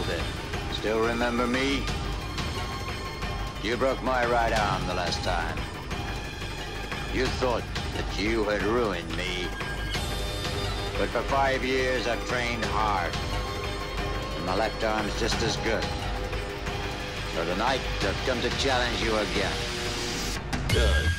then. Still remember me? You broke my right arm the last time. You thought that you had ruined me. But for 5 years I've trained hard. And my left arm's just as good. So tonight I've come to challenge you again. Good.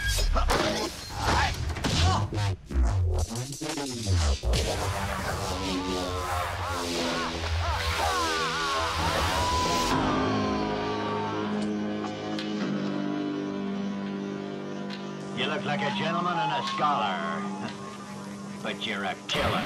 You look like a gentleman and a scholar, but you're a killer.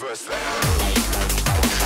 us there.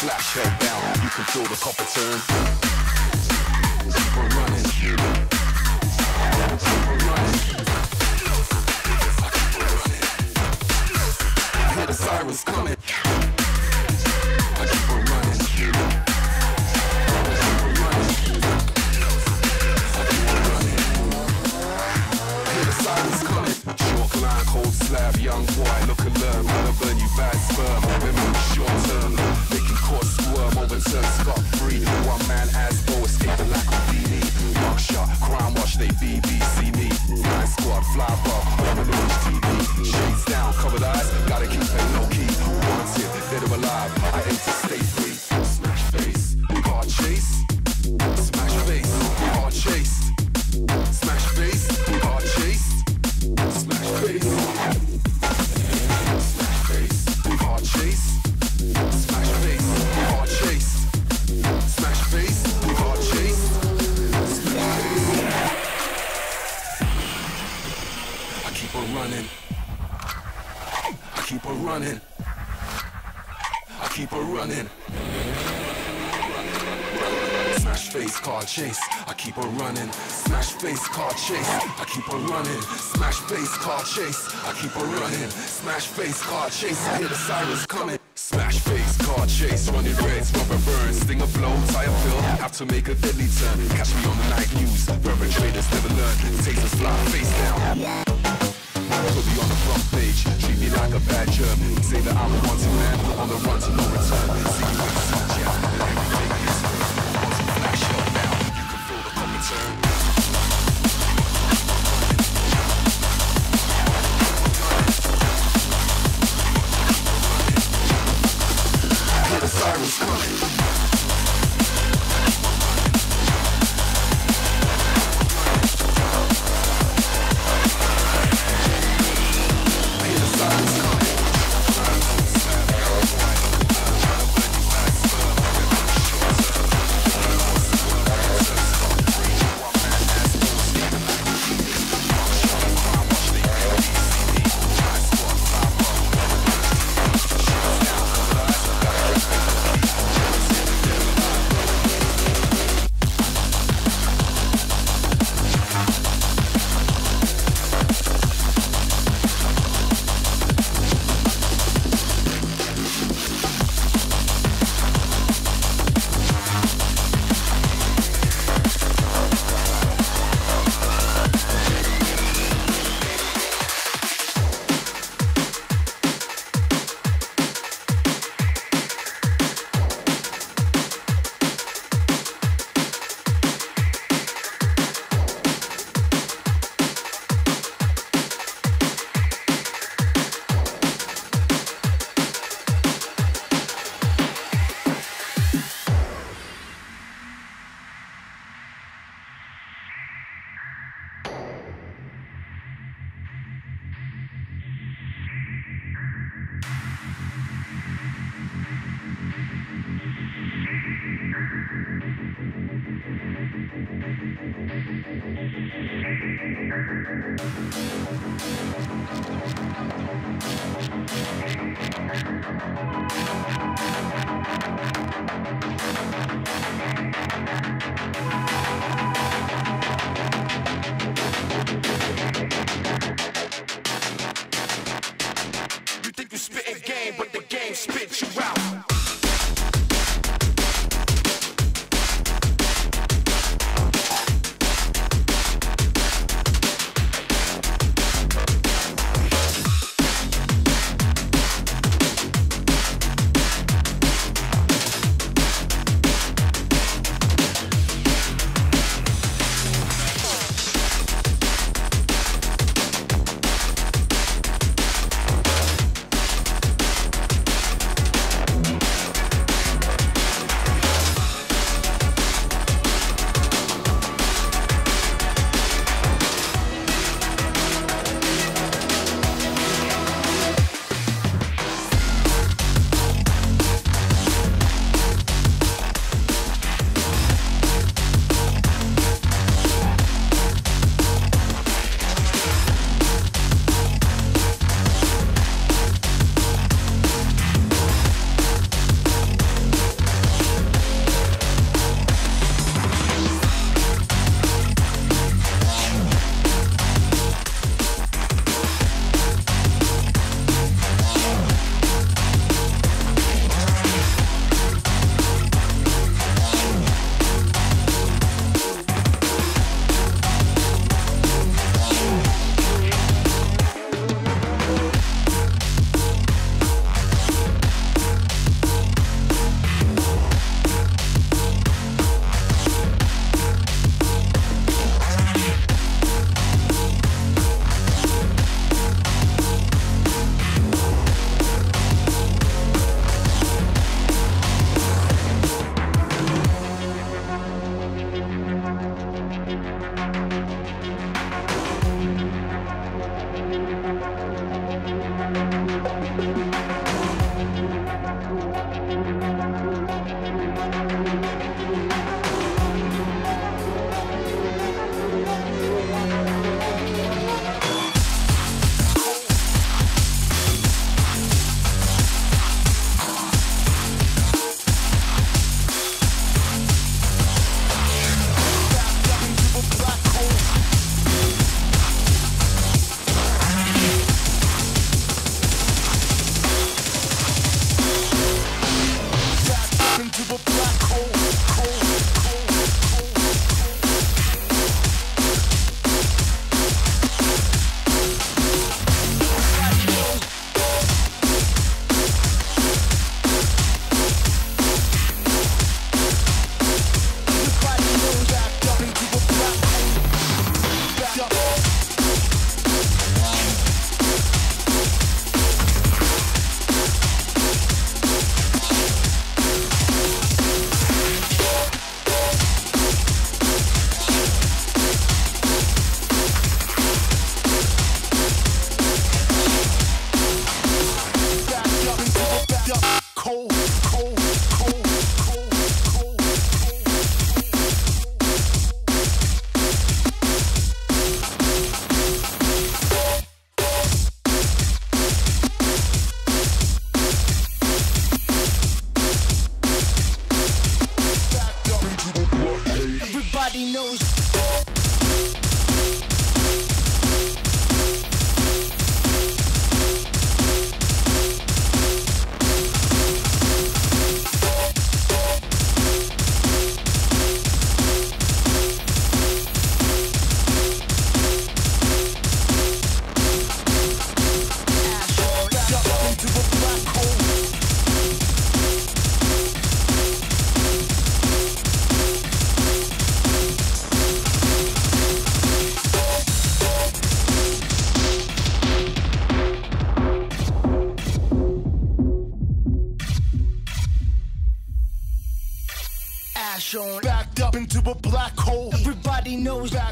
flash held down. You can feel the copper turn. Keep on running. Keep on running. I keep on running. I hear the sirens coming. I keep on running. I keep on running. I keep on running. I hear the sirens coming. Chalk line, cold slab, young boy, look and learn. Wanna burn you bad sperm. Women short term, making court squirm, overturn scot free. One man Asbo escape the lack of BD. Mark shot, crime watch, they BBC me. Nine squad, fly bar, on the HTV. Shades down, covered eyes, gotta keep it low key. Wanted, dead or alive, I aim to stay free. Smash face, car chase. Smash face, car chase. Smash face, car chase. Smash face. Smash face, car chase. Smash face, car chase. Smash face, car chase. Smash face. I keep on running. I keep on running. I keep on running. Smash face, car chase. I keep on running. Smash face, car chase. I keep on running. Smash face, car chase. I keep on running. Smash face, car chase. I hear the sirens coming. Smash face, car chase. Running reds, rubber burns. Stinger blow, tire fill. Have to make a deadly turn. Catch me on the night news. Perpetrators never learn. Tasers fly face down. Put me on the front page, treat me like a bad germ. Say that I'm a wanted man, on the run to no return. See you in the sun, yeah, everything is once you flash up now, you can feel the copper turn. I hear the sirens coming. Everybody knows. Backed up into a black hole. Everybody knows that.